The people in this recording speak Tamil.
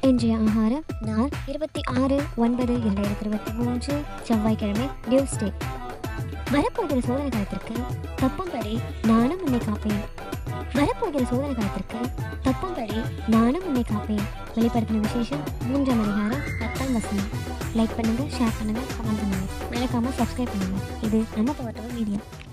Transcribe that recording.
இன்றைய ஆகாரம் நாள் 26/9/2023 செவ்வாய்க்கிழமை டியூஸ்டே. வரப்போகிற சோதனை காலத்திற்கு தப்பும்படி நானும் உன்னை காப்பேன். வரப்போகிற சோதனை காலத்திற்கு தப்பும்படி நானும் உன்னை காப்பேன். வெளிப்படுத்தின விசேஷம் 3ஆம் அதிகாரம் 10ஆம் வசனம். லைக் பண்ணுங்க, ஷேர் பண்ணுங்க, கமெண்ட் பண்ணுங்க, மறக்காம சப்ஸ்கிரைப் பண்ணுங்க. இது நம்ம பவர்டவர் மீடியா.